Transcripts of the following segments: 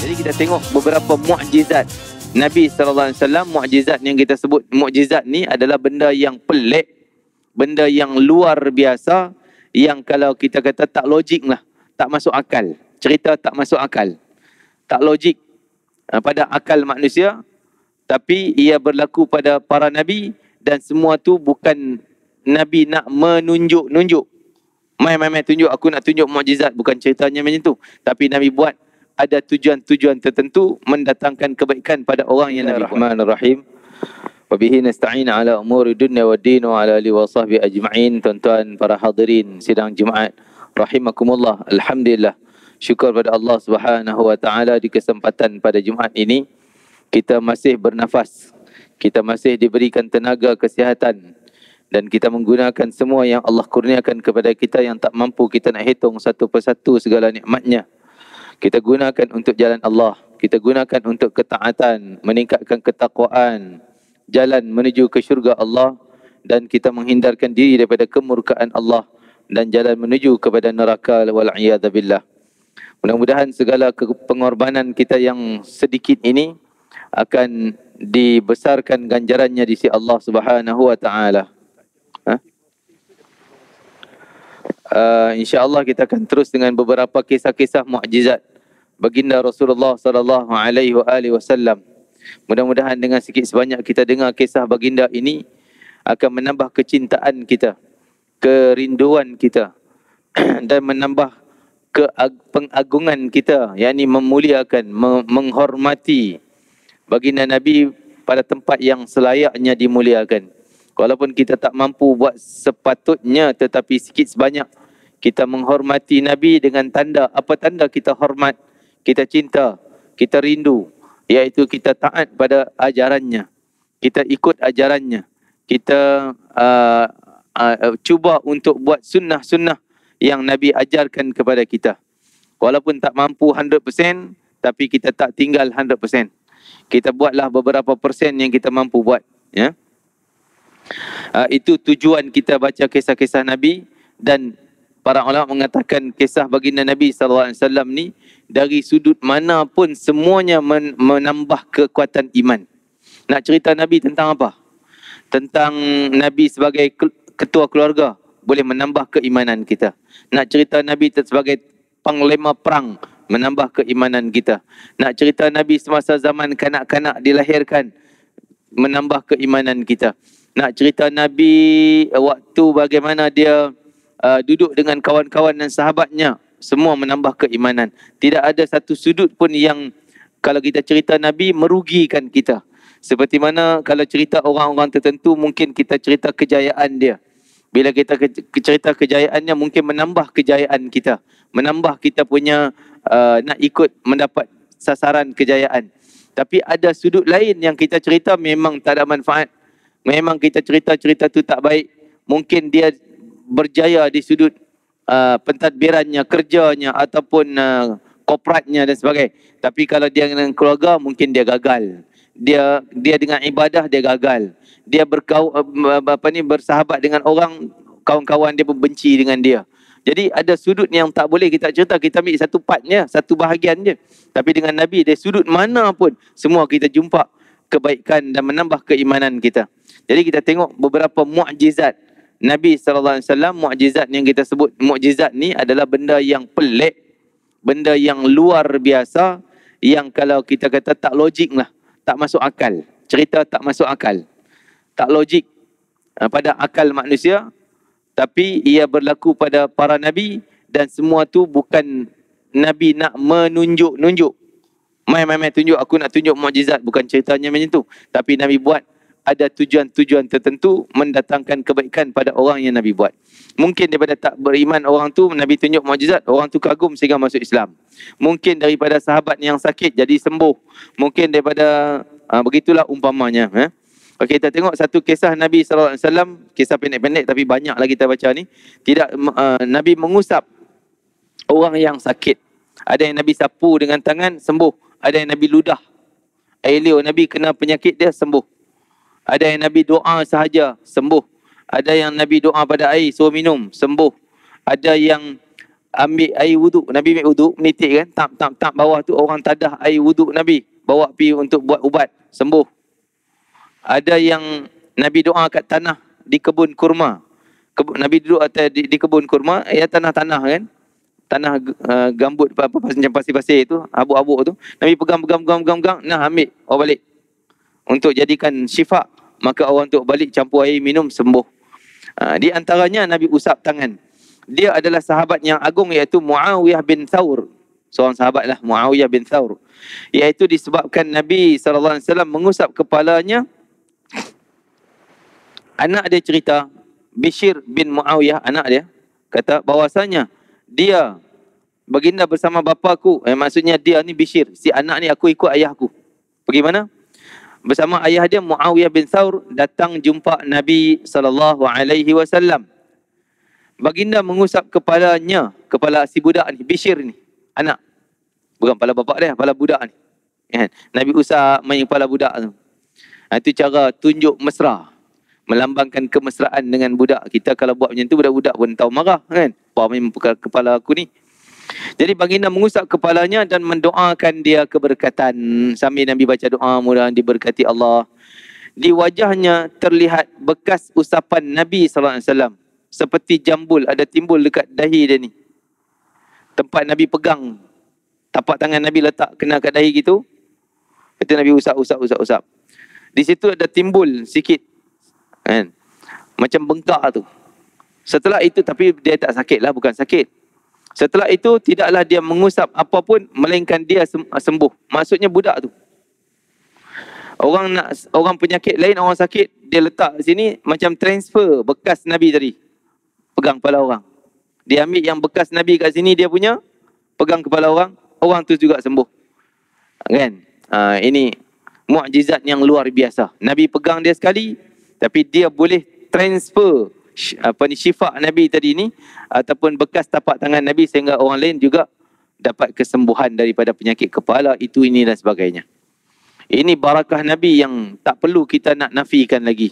Jadi kita tengok beberapa mukjizat Nabi SAW. Mukjizat yang kita sebut mukjizat ni adalah benda yang pelik, benda yang luar biasa, yang kalau kita kata tak logik lah, tak masuk akal. Cerita tak masuk akal, tak logik pada akal manusia, tapi ia berlaku pada para Nabi. Dan semua tu bukan Nabi nak menunjuk-nunjuk, mai tunjuk, aku nak tunjuk mukjizat, bukan ceritanya macam tu. Tapi Nabi buat ada tujuan-tujuan tertentu mendatangkan kebaikan pada orang yang Nabi buat. Bismillahirrahmanirrahim. Wabihi nasta'in ala umuri dunya wad din wa ala alihi wa sahbihi ajma'in. Tuan-tuan para hadirin sidang Jumaat rahimakumullah. Alhamdulillah, syukur pada Allah Subhanahu wa taala di kesempatan pada Jumaat ini kita masih bernafas, kita masih diberikan tenaga kesihatan, dan kita menggunakan semua yang Allah kurniakan kepada kita yang tak mampu kita nak hitung satu persatu segala nikmatnya. Kita gunakan untuk jalan Allah, kita gunakan untuk ketaatan, meningkatkan ketakwaan, jalan menuju ke syurga Allah, dan kita menghindarkan diri daripada kemurkaan Allah dan jalan menuju kepada neraka wal'iyadzubillah. Mudah-mudahan segala pengorbanan kita yang sedikit ini akan dibesarkan ganjarannya di sisi Allah Subhanahu wa taala. InsyaAllah kita akan terus dengan beberapa kisah-kisah mukjizat baginda Rasulullah sallallahu alaihi wasallam. Mudah-mudahan dengan sikit sebanyak kita dengar kisah baginda ini akan menambah kecintaan kita, kerinduan kita dan menambah pengagungan kita, yakni memuliakan, menghormati baginda Nabi pada tempat yang selayaknya dimuliakan. Walaupun kita tak mampu buat sepatutnya, tetapi sikit sebanyak kita menghormati Nabi dengan tanda. Apa tanda kita hormat, kita cinta, kita rindu? Iaitu kita taat pada ajarannya, kita ikut ajarannya, kita cuba untuk buat sunnah-sunnah yang Nabi ajarkan kepada kita. Walaupun tak mampu 100%, tapi kita tak tinggal 100%. Kita buatlah beberapa persen yang kita mampu buat, ya. Itu tujuan kita baca kisah-kisah Nabi. Dan para ulama mengatakan kisah baginda Nabi SAW ni dari sudut mana pun semuanya menambah kekuatan iman. Nak cerita Nabi tentang apa? Tentang Nabi sebagai ketua keluarga, boleh menambah keimanan kita. Nak cerita Nabi sebagai panglima perang, menambah keimanan kita. Nak cerita Nabi semasa zaman kanak-kanak dilahirkan, menambah keimanan kita. Nak cerita Nabi waktu bagaimana dia duduk dengan kawan-kawan dan sahabatnya, semua menambah keimanan. Tidak ada satu sudut pun yang kalau kita cerita Nabi merugikan kita. Seperti mana kalau cerita orang-orang tertentu, mungkin kita cerita kejayaan dia. Bila kita cerita kejayaannya, mungkin menambah kejayaan kita, menambah kita punya nak ikut mendapat sasaran kejayaan. Tapi ada sudut lain yang kita cerita memang tak ada manfaat. Memang kita cerita tu tak baik. Mungkin dia berjaya di sudut pentadbirannya, kerjanya ataupun korporatnya dan sebagainya. Tapi kalau dia dengan keluarga, mungkin dia gagal. Dia dengan ibadah dia gagal. Dia bersahabat dengan orang, kawan-kawan dia benci dengan dia. Jadi ada sudut yang tak boleh kita cerita. Kita ambil satu partnya, satu bahagian je. Tapi dengan Nabi, dari sudut mana pun semua kita jumpa kebaikan dan menambah keimanan kita. Jadi kita tengok beberapa mukjizat Nabi SAW. Mukjizat yang kita sebut mukjizat ni adalah benda yang pelik, benda yang luar biasa, yang kalau kita kata tak logik lah, tak masuk akal. Cerita tak masuk akal, tak logik pada akal manusia, tapi ia berlaku pada para Nabi. Dan semua tu bukan Nabi nak menunjuk-nunjuk, mai tunjuk, aku nak tunjuk mukjizat, bukan ceritanya macam tu. Tapi Nabi buat ada tujuan-tujuan tertentu mendatangkan kebaikan pada orang yang Nabi buat. Mungkin daripada tak beriman orang tu, Nabi tunjuk mukjizat, orang tu kagum sehingga masuk Islam. Mungkin daripada sahabat yang sakit jadi sembuh. Mungkin daripada begitulah umpamanya. Okey, kita tengok satu kisah Nabi SAW. Kisah pendek-pendek tapi banyak lagi kita baca ni. Nabi mengusap orang yang sakit. Ada yang Nabi sapu dengan tangan, sembuh. Ada yang Nabi ludah air liur, Nabi kena penyakit dia, sembuh. Ada yang Nabi doa sahaja, sembuh. Ada yang Nabi doa pada air, suruh minum, sembuh. Ada yang ambil air wuduk. Nabi ambil wuduk, menitik kan, tak bawah tu orang tadah air wuduk Nabi, bawa pergi untuk buat ubat, sembuh. Ada yang Nabi doa kat tanah di kebun kurma. Nabi duduk atas di kebun kurma, ya tanah-tanah kan, tanah gambut apa macam pasir-pasir tu, abuk-abuk tu, Nabi pegang, nah ambil bawa balik untuk jadikan syifa. Maka orang tu balik campur air minum, sembuh. Di antaranya Nabi usap tangan. Dia adalah sahabat yang agung, iaitu Muawiyah bin Thawr. Seorang sahabat lah, Muawiyah bin Thawr. Iaitu disebabkan Nabi SAW mengusap kepalanya. Anak dia cerita, Bishr bin Muawiyah, anak dia, kata bahawasanya dia, baginda bersama bapaku, maksudnya dia ni Bishr, si anak ni, aku ikut ayahku. Pergi mana? Bersama ayah dia Muawiyah bin Thawr datang jumpa Nabi SAW. Baginda mengusap kepalanya, kepala si budak ni, Bishr ni, anak. Bukan kepala bapak dia, kepala budak ni. Nabi usap main kepala budak tu. Itu cara tunjuk mesra, melambangkan kemesraan dengan budak. Kita kalau buat macam tu, budak-budak pun tahu marah kan. Apa main kepala aku ni? Jadi baginda mengusap kepalanya dan mendoakan dia keberkatan. Sambil Nabi baca doa, mudah diberkati Allah. Di wajahnya terlihat bekas usapan Nabi SAW. Seperti jambul ada timbul dekat dahi dia ni. Tempat Nabi pegang, tapak tangan Nabi letak kena kat dahi gitu. Kata Nabi usap. Di situ ada timbul sikit kan, macam bengkak tu. Setelah itu, tapi dia tak sakit lah, bukan sakit. Setelah itu tidaklah dia mengusap apapun melainkan dia sembuh. Maksudnya budak tu, orang penyakit lain, orang sakit, dia letak sini macam transfer bekas Nabi tadi, pegang kepala orang. Dia ambil yang bekas Nabi kat sini, dia punya pegang kepala orang tu juga sembuh. Kan? Ini mukjizat yang luar biasa. Nabi pegang dia sekali, tapi dia boleh transfer syifa Nabi tadi ni, ataupun bekas tapak tangan Nabi, sehingga orang lain juga dapat kesembuhan daripada penyakit kepala itu, ini dan sebagainya. Ini barakah Nabi yang tak perlu kita nak nafikan lagi.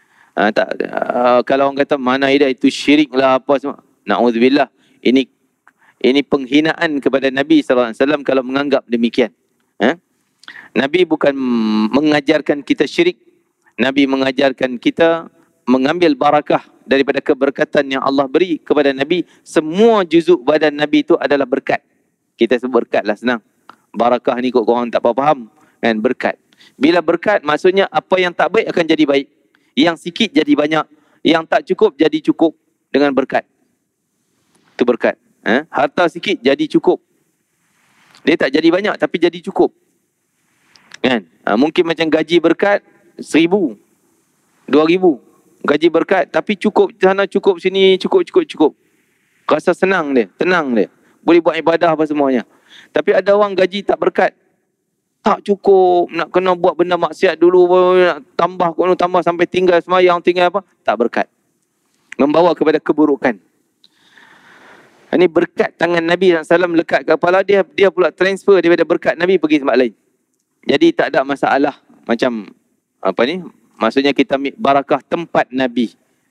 Kalau orang kata mana ada itu syirik lah apa semua, na'udzubillah, ini penghinaan kepada Nabi SAW kalau menganggap demikian. Nabi bukan mengajarkan kita syirik. Nabi mengajarkan kita mengambil barakah daripada keberkatan yang Allah beri kepada Nabi. Semua juzuk badan Nabi itu adalah berkat. Kita sebut berkat lah, senang. Barakah ni kot korang tak faham kan, berkat. Bila berkat, maksudnya apa yang tak baik akan jadi baik, yang sikit jadi banyak, yang tak cukup jadi cukup dengan berkat. Itu berkat. Harta sikit jadi cukup, dia tak jadi banyak tapi jadi cukup kan. Mungkin macam gaji berkat 1,000, 2,000 gaji berkat, tapi cukup sana, cukup sini, cukup. Rasa senang dia, tenang dia, boleh buat ibadah apa semuanya. Tapi ada orang gaji tak berkat, tak cukup, nak kena buat benda maksiat dulu, nak tambah sampai tinggal semayang, tinggal apa, tak berkat, membawa kepada keburukan. Ini berkat tangan Nabi SAW lekat ke kepala dia, dia pula transfer daripada berkat Nabi pergi tempat lain. Jadi tak ada masalah macam apa ni, maksudnya kita ambil barakah tempat Nabi,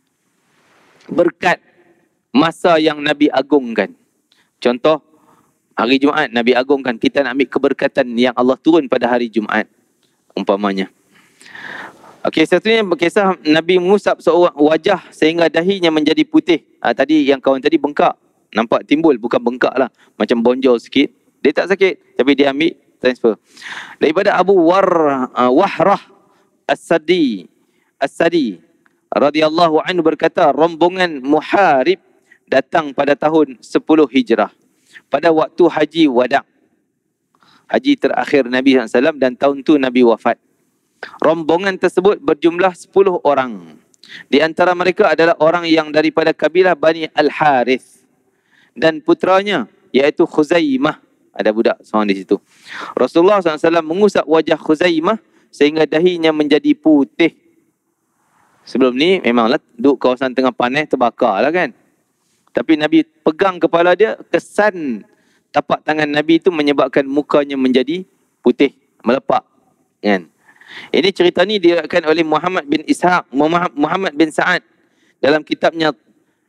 berkat masa yang Nabi agungkan. Contoh, hari Jumaat Nabi agungkan, kita nak ambil keberkatan yang Allah turun pada hari Jumaat umpamanya. Okey, satunya berkisah Nabi mengusap seorang wajah sehingga dahinya menjadi putih. Tadi yang kawan tadi bengkak, nampak timbul, bukan bengkak lah, macam bonjol sikit. Dia tak sakit, tapi dia ambil transfer. Daripada Abu Wahrah As-Sadi radhiyallahu anhu berkata, rombongan Muharib datang pada tahun 10 Hijrah pada waktu haji wada', haji terakhir Nabi SAW, dan tahun tu Nabi wafat. Rombongan tersebut berjumlah 10 orang. Di antara mereka adalah orang yang daripada kabilah Bani Al-Harith dan putranya iaitu Khuzaimah. Ada budak seorang di situ. Rasulullah SAW mengusap wajah Khuzaimah sehingga dahinya menjadi putih. Sebelum ni memanglah duduk kawasan tengah panas, terbakar lah kan. Tapi Nabi pegang kepala dia, kesan tapak tangan Nabi itu menyebabkan mukanya menjadi putih, melepak kan. Ini cerita ni diriwayatkan oleh Muhammad bin Ishaq, Muhammad bin Sa'ad dalam kitabnya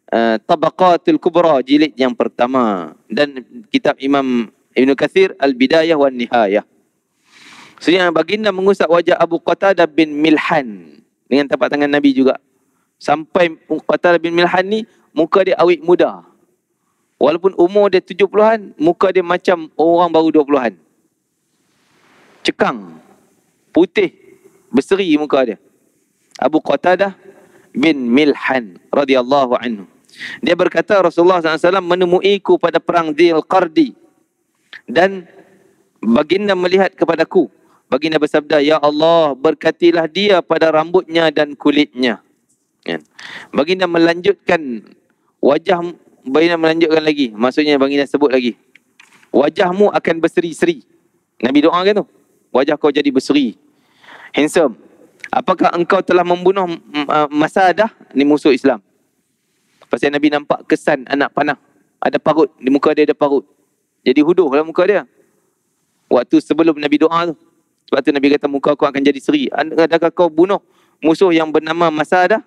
Tabaqatul Kubra jilid yang pertama, dan kitab Imam Ibn Kathir Al-Bidayah wan Nihayah. Sebenarnya baginda mengusap wajah Abu Qatadah bin Milhan dengan tapak tangan Nabi juga. Sampai Qatadah bin Milhan ni muka dia awet muda. Walaupun umur dia 70-an, muka dia macam orang baru 20-an. Cekang, putih, berseri muka dia. Abu Qatadah bin Milhan radhiyallahu anhu. Dia berkata Rasulullah SAW menemuiku pada perang Dzil Qardi dan baginda melihat kepadaku. Baginda bersabda, "Ya Allah, berkatilah dia pada rambutnya dan kulitnya." Baginda melanjutkan baginda melanjutkan lagi. Maksudnya baginda sebut lagi, wajahmu akan berseri-seri. Nabi doakan tu, wajah kau jadi berseri, handsome. Apakah engkau telah membunuh Masadah? Ni musuh Islam. Pasal Nabi nampak kesan anak panah, ada parut di muka dia, ada parut, jadi huduh dalam muka dia waktu sebelum Nabi doa tu. Sebab tu Nabi kata muka kau akan jadi seri. Adakah kau bunuh musuh yang bernama Masadah?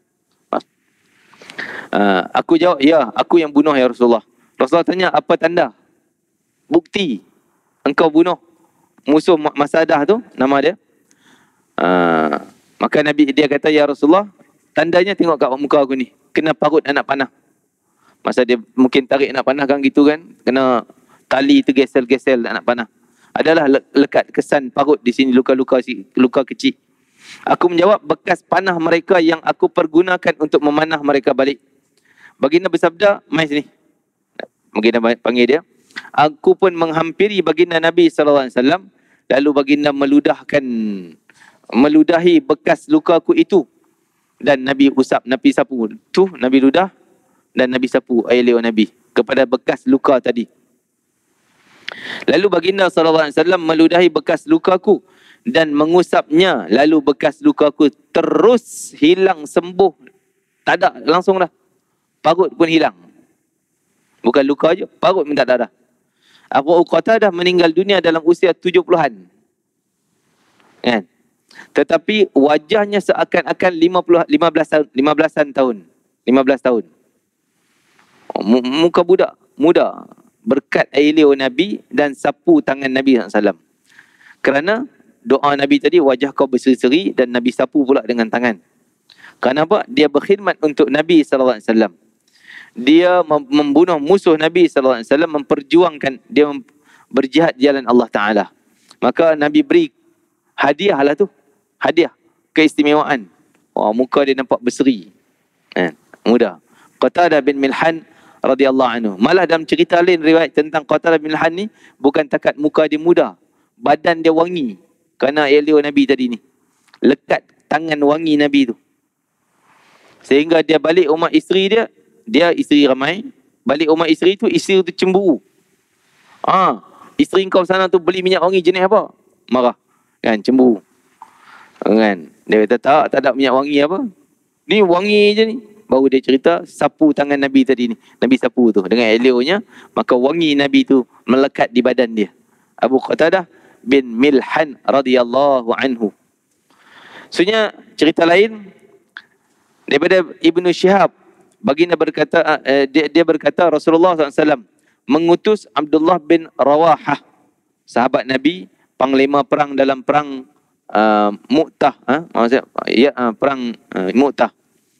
Aku jawab, ya, aku yang bunuh ya Rasulullah. Rasulullah tanya, apa tanda, bukti engkau bunuh musuh Masadah tu, nama dia? Maka Nabi dia kata, ya Rasulullah, tandanya tengok kat muka aku ni, kena parut anak panah. Masa dia mungkin tarik anak panah kan gitu kan, kena tali tergesel-gesel anak panah. Adalah lekat kesan parut di sini, luka-luka kecil. Aku menjawab, bekas panah mereka yang aku pergunakan untuk memanah mereka balik. Baginda bersabda, mai sini. Baginda panggil dia. Aku pun menghampiri baginda Nabi SAW. Lalu baginda meludahi bekas lukaku itu. Dan Nabi usap, Nabi sapu. Tu Nabi ludah dan Nabi sapu air liur Nabi kepada bekas luka tadi. Lalu baginda SAW meludahi bekas lukaku dan mengusapnya. Lalu bekas lukaku terus hilang, sembuh. Tak ada, langsung dah. Parut pun hilang. Bukan luka je, parut pun tak ada dah. Abu Qatadah meninggal dunia dalam usia 70-an. Kan? Tetapi wajahnya seakan-akan 15 tahun. Muka budak, muda. Berkat air liur Nabi dan sapu tangan Nabi SAW. Kerana doa Nabi tadi, wajah kau berseri-seri, dan Nabi sapu pula dengan tangan. Kenapa? Dia berkhidmat untuk Nabi SAW. Dia membunuh musuh Nabi SAW, memperjuangkan, dia berjihad jalan Allah Ta'ala. Maka Nabi beri hadiah lah tu. Hadiah, keistimewaan. Wah, muka dia nampak berseri. Muda. Qatadah bin Milhan radhiyallahu anhu. Malah dalam cerita lain riwayat tentang Qatadah bin Milhan ni, bukan takat muka dia muda, badan dia wangi. Kerana air liur Nabi tadi ni, lekat tangan wangi Nabi tu. Sehingga dia balik rumah isteri dia isteri ramai. Balik rumah isteri tu, isteri tu cemburu. Isteri kau sana tu beli minyak wangi jenis apa? Marah. Kan, cemburu. Kan? Dia kata tak ada minyak wangi apa? Ni wangi je ni. Baru dia cerita, sapu tangan Nabi tadi ni. Nabi sapu tu dengan air liurnya, maka wangi Nabi tu melekat di badan dia. Abu Qatadah bin Milhan radhiyallahu anhu. Sebenarnya cerita lain daripada Ibnu Syihab, baginda berkata, dia berkata Rasulullah SAW mengutus Abdullah bin Rawahah, sahabat Nabi, panglima perang dalam perang Mu'tah, maksudnya perang Mu'tah,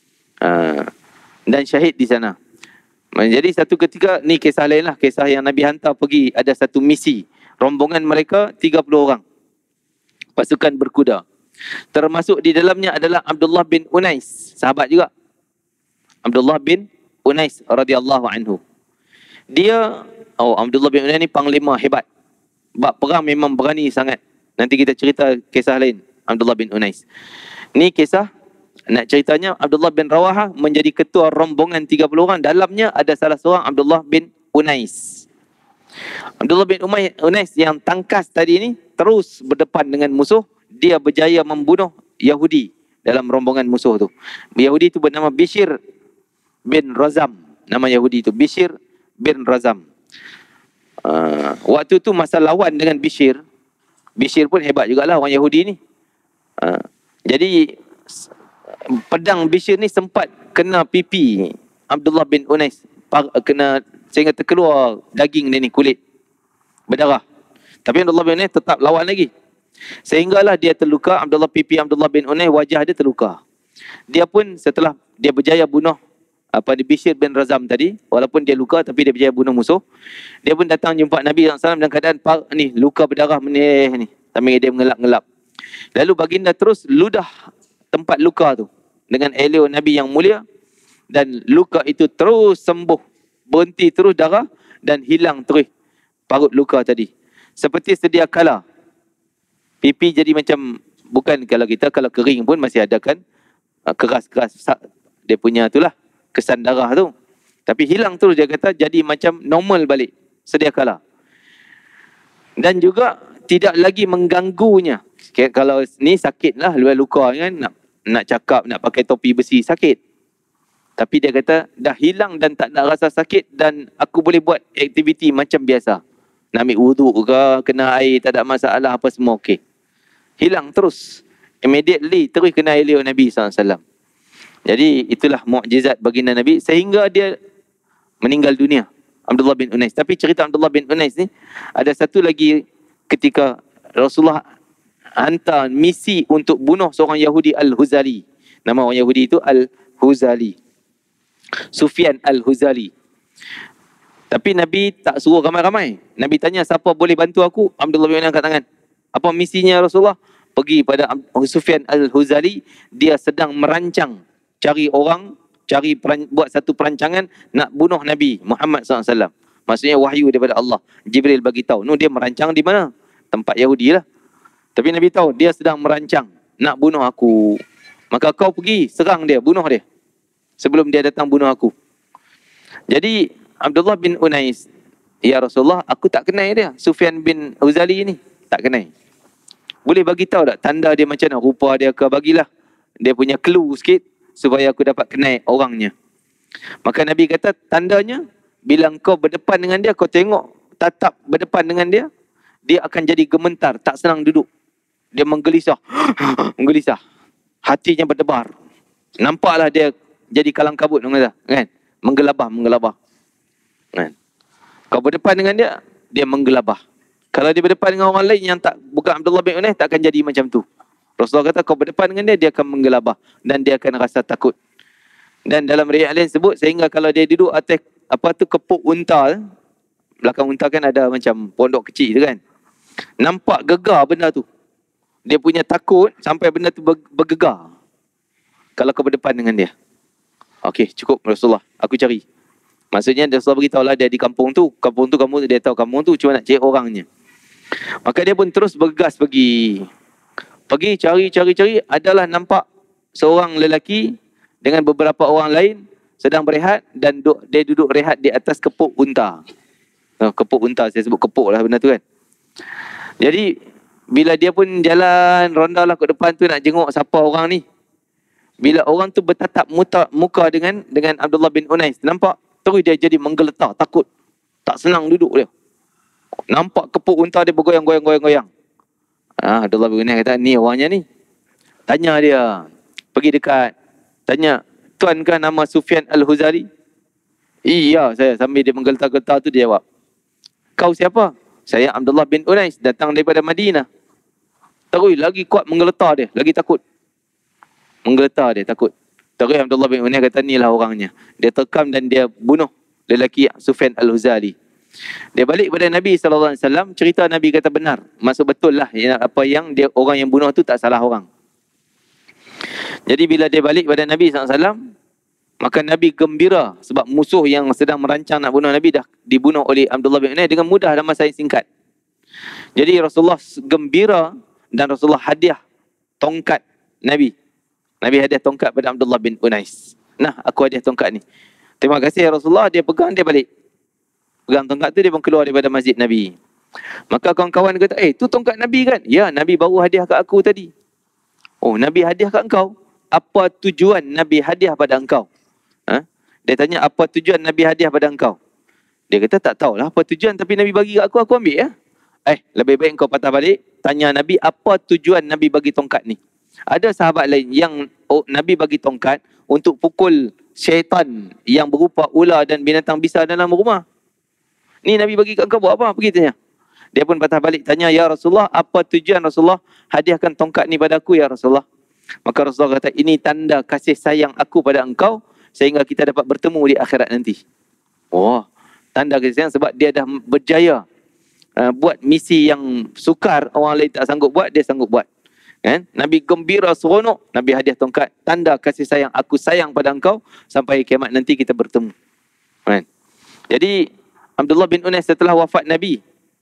dan syahid di sana. Jadi satu ketika, ni kisah lain lah, kisah yang Nabi hantar pergi, ada satu misi, rombongan mereka 30 orang, pasukan berkuda. Termasuk di dalamnya adalah Abdullah bin Unais, sahabat juga. Abdullah bin Unais radhiyallahu anhu. Abdullah bin Unais ni panglima hebat. Bab perang memang berani sangat. Nanti kita cerita kisah lain Abdullah bin Unais. Ni kisah, nak ceritanya, Abdullah bin Rawahah menjadi ketua rombongan 30 orang. Dalamnya ada salah seorang Abdullah bin Unais. Abdullah bin Unais yang tangkas tadi ni terus berdepan dengan musuh. Dia berjaya membunuh Yahudi dalam rombongan musuh tu. Yahudi tu bernama Bishr bin Razam. Nama Yahudi tu Bishr bin Razam. Waktu tu masa lawan dengan Bishr pun hebat jugalah orang Yahudi ni. Jadi pedang Bishr ni sempat kena pipi Abdullah bin Unais kena sehingga terkeluar daging dia ni, kulit berdarah. Tapi Abdullah bin Unais tetap lawan lagi. Sehinggalah dia terluka. Pipi Abdullah bin Unais, wajah dia terluka. Dia pun setelah dia berjaya bunuh di Bishr bin Razam tadi, walaupun dia luka tapi dia berjaya bunuh musuh, dia pun datang jumpa Nabi SAW dalam keadaan ni luka berdarah menih ni, sambil dia mengelap-ngelap. Lalu baginda terus ludah tempat luka tu dengan eleo Nabi yang mulia, dan luka itu terus sembuh, berhenti terus darah dan hilang terus parut luka tadi. Seperti sedia kala pipi jadi macam, bukan kalau kering pun masih ada kan keras-keras dia punya itulah kesan darah tu, tapi hilang terus, dia kata jadi macam normal balik sedia kala. Dan juga tidak lagi mengganggunya. Kalau ni sakit lah, luka kan, nak cakap, nak pakai topi besi sakit. Tapi dia kata dah hilang dan tak nak rasa sakit, dan aku boleh buat aktiviti macam biasa. Nak ambil wuduk ke, kena air, tak ada masalah apa semua okey. Hilang terus. Immediately terus kena air Nabi SAW. Jadi itulah mukjizat baginda Nabi sehingga dia meninggal dunia, Abdullah bin Unais. Tapi cerita Abdullah bin Unais ni ada satu lagi ketika Rasulullah hantar misi untuk bunuh seorang Yahudi Al-Huzali. Nama orang Yahudi itu Al-Huzali, Sufyan Al-Huzali. Tapi Nabi tak suruh ramai-ramai. Nabi tanya, siapa boleh bantu aku? Abdullah bin Unais angkat tangan. Apa misinya Rasulullah? Pergi pada Sufyan Al-Huzali. Dia sedang merancang, cari orang, buat satu perancangan nak bunuh Nabi Muhammad SAW. Maksudnya wahyu daripada Allah. Jibril bagi tahu. Dia merancang di mana? Tempat Yahudi lah. Tapi Nabi tahu dia sedang merancang nak bunuh aku. Maka kau pergi serang dia, bunuh dia sebelum dia datang bunuh aku. Jadi Abdullah bin Unais, ya Rasulullah, aku tak kenal dia, Sufyan bin Huzali ni, tak kenal. Boleh bagi tahu tak tanda dia macam mana, rupa dia ke? Bagilah dia punya clue sikit supaya aku dapat kenal orangnya. Maka Nabi kata, tandanya bila kau berdepan dengan dia, kau tengok tatap berdepan dengan dia, dia akan jadi gementar, tak senang duduk. Dia menggelisah, menggelisah. Hatinya berdebar. Nampaklah dia jadi kalang kabut, kan? Menggelabah. Kan? Kau berdepan dengan dia, dia menggelabah. Kalau dia berdepan dengan orang lain yang bukan Abdullah bin Unais, tak akan jadi macam tu. Rasulullah kata kau berdepan dengan dia akan menggelabah dan dia akan rasa takut. Dan dalam riwayat lain sebut, sehingga kalau dia duduk atas kepuk unta, belakang unta kan ada macam pondok kecil tu kan, nampak gegar benda tu. Dia punya takut sampai benda tu bergegar kalau kau berdepan dengan dia. Okey, cukup Rasulullah, aku cari. Maksudnya Rasulullah beritahu lah dia di kampung tu, dia tahu kampung tu, cuma nak cari orangnya. Maka dia pun terus bergegas pergi cari, adalah nampak seorang lelaki dengan beberapa orang lain sedang berehat, dan dia duduk rehat di atas kepuk unta. Kepuk unta, saya sebut kepuk lah benda tu kan. Jadi bila dia pun jalan ronda lah ke depan tu nak jenguk siapa orang ni, bila orang tu bertatap muka dengan Abdullah bin Unais, nampak terus dia jadi menggeletar, takut, tak senang duduk dia. Nampak kepuk unta dia bergoyang-goyang. Abdullah bin Unais kata, ni orangnya ni. Tanya dia, pergi dekat, tanya, tuan kan nama Sufyan Al-Huzali? Iya, saya. Sambil dia menggeletar-geletar tu dia jawab, kau siapa? Saya Abdullah bin Unais, datang daripada Madinah. Terus lagi kuat menggeletar dia, lagi takut. Menggeletar dia, takut. Terus Abdullah bin Unais kata, inilah orangnya. Dia terkam dan dia bunuh lelaki Sufyan Al-Huzali. Dia balik kepada Nabi SAW, cerita Nabi kata benar. Maksud betul lah apa yang dia, orang yang bunuh tu tak salah orang. Jadi bila dia balik kepada Nabi SAW, maka Nabi gembira sebab musuh yang sedang merancang nak bunuh Nabi dah dibunuh oleh Abdullah bin Unais dengan mudah dalam masa yang singkat. Jadi Rasulullah gembira dan Rasulullah hadiah tongkat Nabi. Nabi hadiah tongkat pada Abdullah bin Unais. Nah, aku hadiah tongkat ni. Terima kasih ya Rasulullah. Dia pegang, dia balik. Pegang tongkat tu, dia pun keluar daripada masjid Nabi. Maka kawan-kawan kata, tu tongkat Nabi kan? Ya, Nabi baru hadiah kat aku tadi. Oh, Nabi hadiah kat engkau? Apa tujuan Nabi hadiah pada engkau? Dia tanya, apa tujuan Nabi hadiah pada engkau? Dia kata, tak tahulah apa tujuan, tapi Nabi bagi kat aku ambil ya. Lebih baik engkau patah balik, tanya Nabi, apa tujuan Nabi bagi tongkat ni? Ada sahabat lain yang Nabi bagi tongkat, untuk pukul syaitan yang berupa ular dan binatang bisa dalam rumah. Ni Nabi bagi kat kau buat apa? Pergi tanya. Dia pun patah balik tanya, ya Rasulullah, apa tujuan Rasulullah hadiahkan tongkat ni pada aku ya Rasulullah? Maka Rasulullah kata, ini tanda kasih sayang aku pada engkau sehingga kita dapat bertemu di akhirat nanti. Oh, tanda kasih sayang sebab dia dah berjaya buat misi yang sukar, orang lain tak sanggup buat, dia sanggup buat. Kan? Nabi gembira seronok, Nabi hadiah tongkat, tanda kasih sayang, aku sayang pada engkau sampai kiamat nanti kita bertemu. Kan? Jadi Abdullah bin Unais setelah wafat Nabi,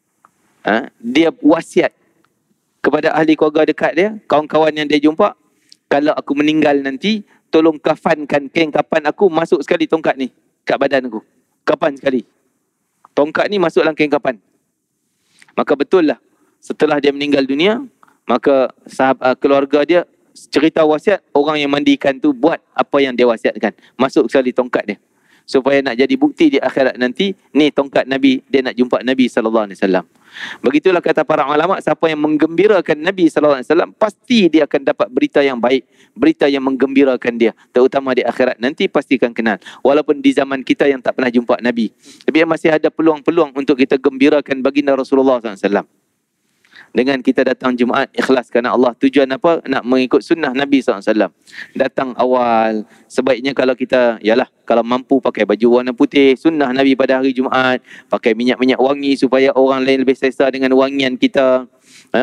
dia wasiat kepada ahli keluarga dekat dia, kawan-kawan yang dia jumpa, kalau aku meninggal nanti, tolong kafankan kain kapan aku, masuk sekali tongkat ni kat badan aku. Kapan sekali. Tongkat ni masuk dalam kain kapan. Maka betul lah, setelah dia meninggal dunia, maka keluarga dia cerita wasiat, orang yang mandikan tu buat apa yang dia wasiatkan. Masuk sekali tongkat dia. Supaya nak jadi bukti di akhirat nanti, ni tongkat Nabi, dia nak jumpa Nabi SAW. Begitulah kata para ulama, siapa yang menggembirakan Nabi SAW, pasti dia akan dapat berita yang baik, berita yang menggembirakan dia. Terutama di akhirat nanti pasti akan kenal. Walaupun di zaman kita yang tak pernah jumpa Nabi. Tapi masih ada peluang-peluang untuk kita gembirakan baginda Rasulullah SAW. Dengan kita datang Jumaat ikhlas kerana Allah. Tujuan apa? Nak mengikut sunnah Nabi SAW. Datang awal. Sebaiknya kalau kita, yalah, kalau mampu pakai baju warna putih, sunnah Nabi pada hari Jumaat. Pakai minyak-minyak wangi supaya orang lain lebih selesa dengan wangian kita.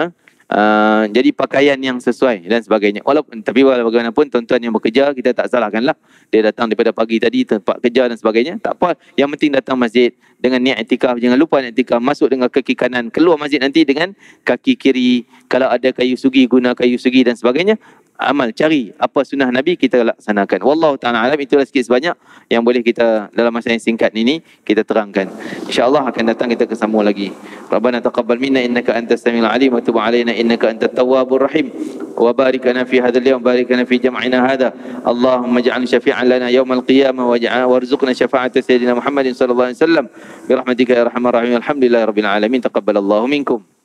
Jadi pakaian yang sesuai dan sebagainya. Tapi bagaimanapun tuan-tuan yang bekerja, kita tak salahkanlah. Dia datang daripada pagi tadi, tempat kerja dan sebagainya. Tak apa, yang penting datang masjid dengan niat iktikaf. Jangan lupa niat iktikaf, masuk dengan kaki kanan, keluar masjid nanti dengan kaki kiri. Kalau ada kayu sugi, guna kayu sugi dan sebagainya. Amal, cari apa sunnah Nabi, kita laksanakan. Wallahu ta'ala alam. Itulah sikit sebanyak yang boleh kita dalam masa yang singkat ini kita terangkan. InsyaAllah akan datang kita kesambung lagi. Rabbana taqabbal minna innaka antas samiul alim wa tub alaina innaka antat tawwabur rahim. Wa barik lana fi hadzal yawm, barik lana fi jam'ina hadha. Allahumma ij'al syafi'an lana yawmal qiyamah warzuqna syafa'ata sayyidina Muhammadin sallallahu alaihi wasallam bi rahmatika ya arhamar rahimin. Alhamdulillahirabbil alamin. Taqabbalallahu minkum.